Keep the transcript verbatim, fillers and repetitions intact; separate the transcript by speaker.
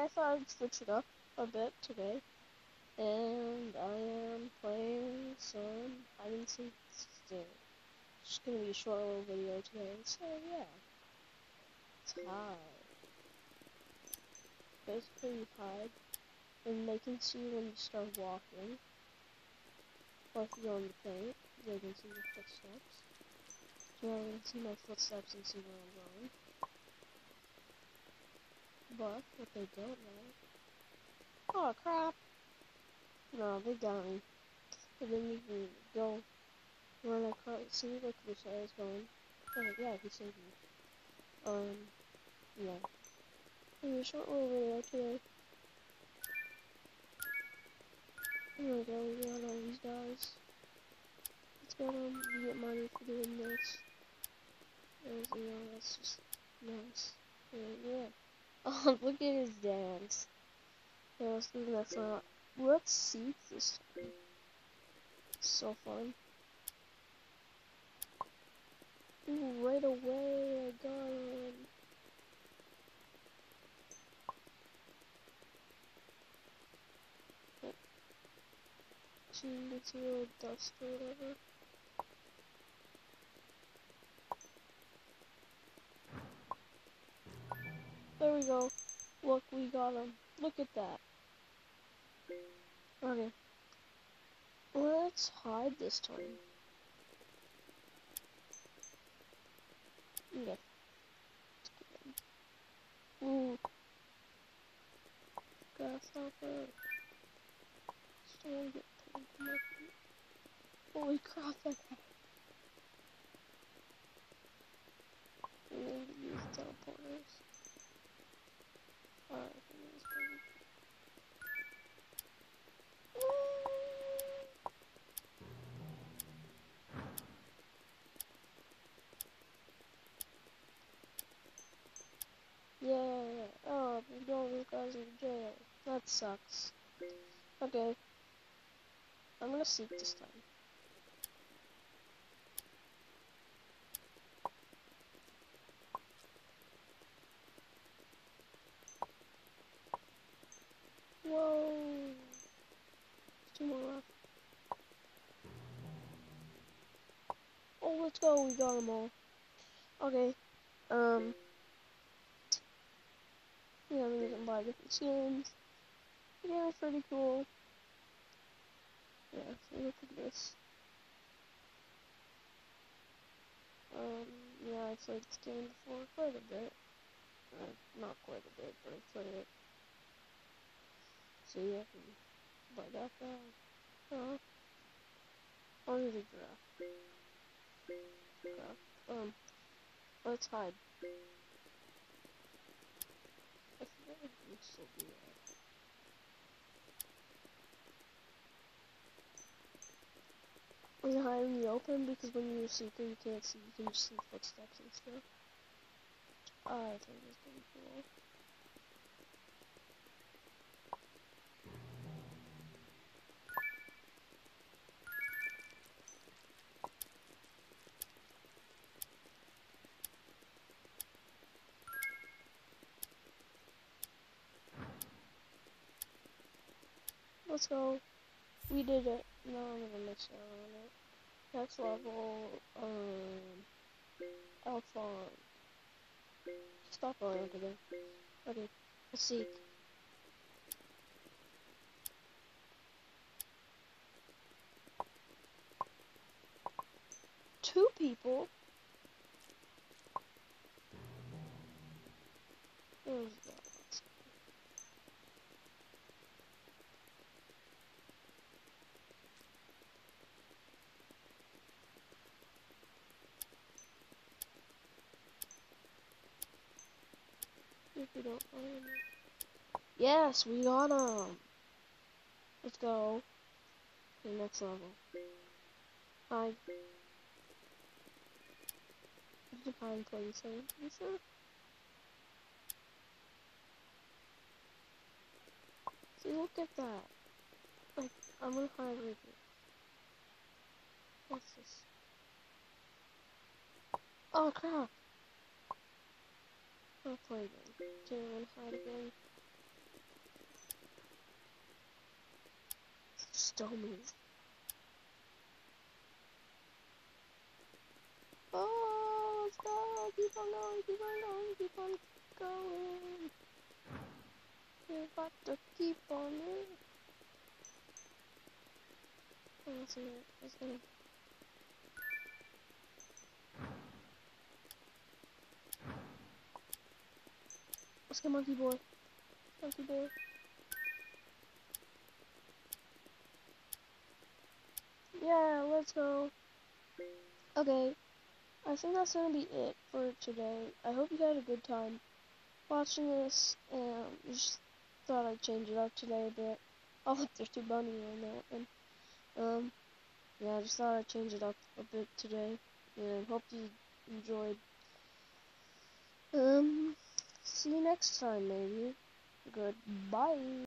Speaker 1: thought I'd switch it up a bit today. And I am playing some hide and seek still. It's just gonna be a short little video today, so yeah. It's hide. Basically you hide, and they can see when you start walking. Or if you go in the paint, they can see your footsteps. So now they can see my footsteps and see where I'm going. But what they don't know. Oh crap! No, they got me. And then you can go run across. See, like this I was going. Oh yeah, he saved me. Um, yeah. Maybe a short little video today. Here we go. We got all these guys. Let's get them. We get money for doing this. And, you know, that's just nice. And, yeah. Oh, look at his dance. Yeah, let's do the next one. Let's see this time. It's so fun. Ooh, right away, I got him. So you can see a little dust or whatever. There we go. Look, we got him. Look at that. Okay. Let's hide this time. Okay. Ooh. Gotta stop her. Still get paid for my feet. Holy crap, that guy. We need to use teleporters. Alright, this baby. Yeah. Oh, we don't these guys in jail. That sucks. Okay. I'm gonna seek this time. Whoa. There's two more left. Oh, let's go. We got them all. Okay. Um. Yeah, we can buy different skins. Yeah, it's pretty cool. Yeah, so look at this. Um, yeah, I played this game before quite a bit. Uh, not quite a bit, but I played it. So yeah, I can buy that guy. Uh, only the giraffe. Giraffe. Um, let's hide. I forget if we can still do that. We hide in the open because when you're a seeker, you can't see. You can just see footsteps and stuff. I think it's pretty cool. Let's go. We did it. No, I'm gonna miss out on it. Next level, um, Alpha. Stop going over there. Okay, let's see. Two people? Where's that? If we don't find him. Yes, we got him. Let's go. To the next level. Hi. You can find place. Are you sure? See, look at that. Like, I'm gonna hide right here. What's this? Oh crap! I'll play again. Okay, I'm gonna hide again. don't move. Oh, let's go. Keep on going, keep on going, keep on going. You got to keep on it. Oh, let's see it. Let's go. Let's get Monkey Boy. Monkey Boy. Yeah, let's go. Okay, I think that's gonna be it for today. I hope you had a good time watching this, and just thought I'd change it up today a bit. Oh, look, there's two bunnies on that one. Um, yeah, I just thought I'd change it up a bit today, and hope you enjoyed. Um, see you next time, maybe. Goodbye.